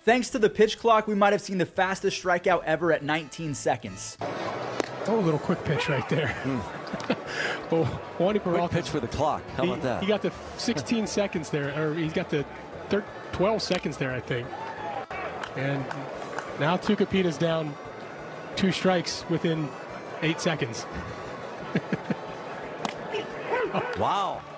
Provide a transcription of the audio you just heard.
Thanks to the pitch clock, we might have seen the fastest strikeout ever at 19 seconds. Oh, a little quick pitch right there. Oh, Quick pitch for the clock. How about that? He got the 16 seconds there, or he's got the 12 seconds there, I think. And now Tucupita's down 2 strikes within 8 seconds. Wow.